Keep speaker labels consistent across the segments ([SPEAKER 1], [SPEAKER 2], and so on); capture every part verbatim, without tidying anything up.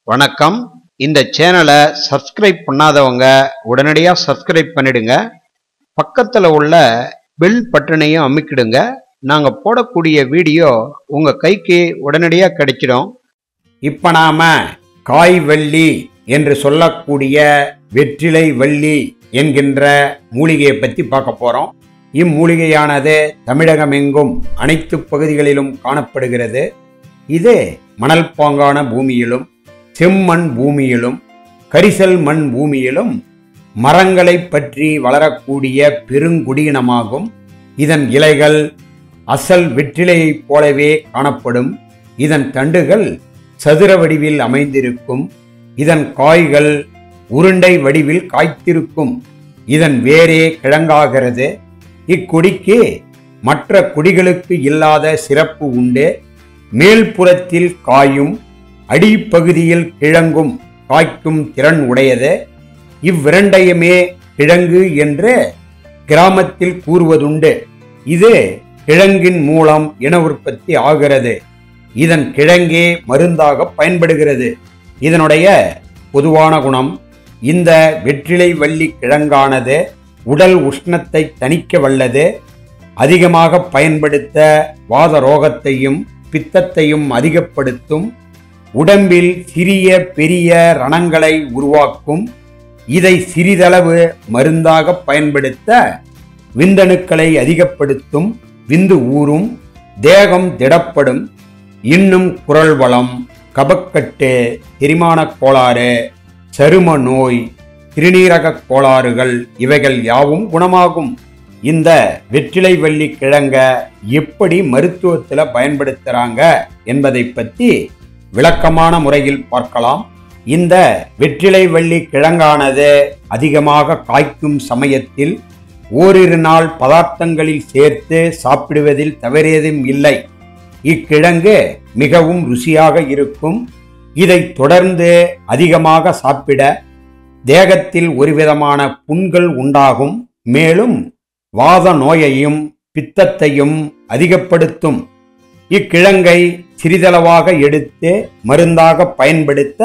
[SPEAKER 1] வணக்கம். இந்த சேனலை சப்ஸ்கிரைப் பண்ணாதவங்க உடனடியாக சப்ஸ்கிரைப் பண்ணிடுங்க. பக்கத்தில் உள்ள பெல் பட்டனையும் அமுக்கிடுங்க. நாங்கள் போடக்கூடிய வீடியோ உங்கள் கைக்கு உடனடியாக கிடைச்சிடும். இப்போ நாம் காய்வள்ளி என்று சொல்லக்கூடிய வெற்றிலை வள்ளி என்கின்ற மூலிகையை பற்றி பார்க்க போகிறோம். இம்மூலிகையானது தமிழகமெங்கும் அனைத்து பகுதிகளிலும் காணப்படுகிறது. இது மணல் பாங்கான பூமியிலும் செம்மண் பூமியிலும் கரிசல் மண் பூமியிலும் மரங்களை பற்றி வளரக்கூடிய பெருங்குடியினமாகும். இதன் இலைகள் அசல் வெற்றிலையைப் போலவே காணப்படும். இதன் தண்டுகள் சதுர வடிவில் அமைந்திருக்கும். இதன் காய்கள் உருண்டை வடிவில் காய்த்திருக்கும். இதன் வேரே கிழங்காகிறது. இக்கொடிக்கு மற்ற கொடிகளுக்கு இல்லாத சிறப்பு உண்டு. மேல்புறத்தில் காயும் அடிப்பகுதியில் கிழங்கும் காய்க்கும் திறன் உடையது. இவ்விரண்டையுமே கிழங்கு என்று கிராமத்தில் கூறுவதுண்டு. இது கிழங்கின் மூலம் இன உற்பத்தி ஆகிறது. இதன் கிழங்கே மருந்தாக பயன்படுகிறது. இதனுடைய பொதுவான குணம், இந்த வெற்றிலை வள்ளி கிழங்கானது உடல் உஷ்ணத்தை தணிக்க வல்லது. அதிகமாக பயன்படுத்த வாத ரோகத்தையும் பித்தத்தையும் அதிகப்படுத்தும். உடம்பில் சிறிய பெரிய ரணங்களை உருவாக்கும். இதை சிறிதளவு மருந்தாக பயன்படுத்த விந்தணுக்களை அதிகப்படுத்தும். விந்து ஊறும். தேகம் திடப்படும். இன்னும் குரல் வளம், கபக்கட்டு, செரிமான கோளாறு, சரும நோய், சிறுநீரக கோளாறுகள் இவைகள் யாவும் குணமாகும். இந்த வெற்றிலை வள்ளி கிழங்க எப்படி மருத்துவத்தில் பயன்படுத்துகிறாங்க என்பதை பற்றி விளக்கமான முறையில் பார்க்கலாம். இந்த வெற்றிலை வள்ளி கிழங்கானது அதிகமாக காய்க்கும் சமயத்தில் ஓரிரு நாள் பதார்த்தங்களில் சேர்த்து சாப்பிடுவதில் தவறேதும் இல்லை. இக்கிழங்கு மிகவும் ருசியாக இருக்கும். இதை தொடர்ந்து அதிகமாக சாப்பிட தேகத்தில் ஒருவிதமான புண்கள் உண்டாகும். மேலும் வாத நோயையும் பித்தத்தையும் அதிகப்படுத்தும். இக்கிழங்கை சிறிதளவாக எடுத்து மருந்தாக பயன்படுத்த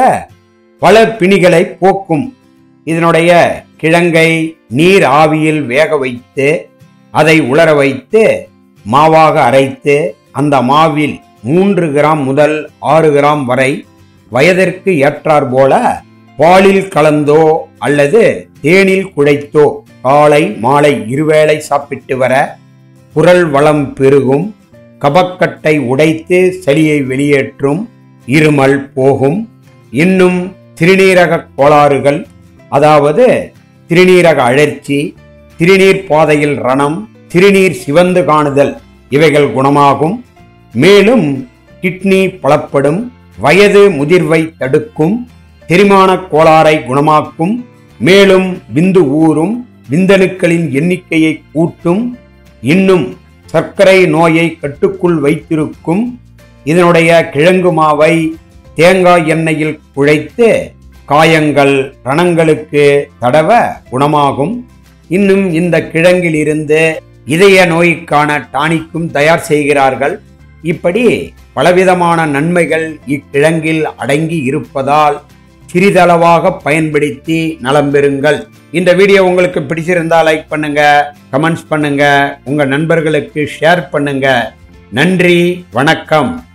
[SPEAKER 1] பல பிணிகளை போக்கும். இதனுடைய கிழங்கை நீர் ஆவியில் வேக வைத்து அதை உலர வைத்து மாவாக அரைத்து அந்த மாவில் மூன்று கிராம் முதல் ஆறு கிராம் வரை வயதிற்கு ஏற்றார் போல பாலில் கலந்தோ அல்லது தேனில் குழைத்தோ காலை மாலை இருவேளை சாப்பிட்டு வர குரல் வளம் பெருகும். கபக்கட்டை உடைத்து சளியை வெளியேற்றும். இருமல் போகும். இன்னும் சிறுநீரக கோளாறுகள், அதாவது சிறுநீரக அழற்சி, சிறுநீர் பாதையில் ரணம், சிறுநீர் சிவந்து காணுதல் இவைகள் குணமாகும். மேலும் கிட்னி பலப்படும். வயது முதிர்வை தடுக்கும். செரிமான கோளாறை குணமாக்கும். மேலும் விந்து ஊறும். விந்தணுக்களின் எண்ணிக்கையை கூட்டும். இன்னும் சர்க்கரை நோயை கட்டுக்குள் வைத்திருக்கும். இதனுடைய கிழங்கு மாவை தேங்காய் எண்ணெயில் குழைத்து காயங்கள் ரணங்களுக்கு தடவ குணமாகும். இன்னும் இந்த கிழங்கில் இருந்து இதய நோய்க்கான டானிக்கும் தயார் செய்கிறார்கள். இப்படி பலவிதமான நன்மைகள் இக்கிழங்கில் அடங்கி இருப்பதால் சிறிதளவாக பயன்படுத்தி நலம் பெறுங்கள். இந்த வீடியோ உங்களுக்கு பிடிச்சிருந்தா லைக் பண்ணுங்க, கமெண்ட்ஸ் பண்ணுங்க, உங்க நண்பர்களுக்கு ஷேர் பண்ணுங்க. நன்றி, வணக்கம்.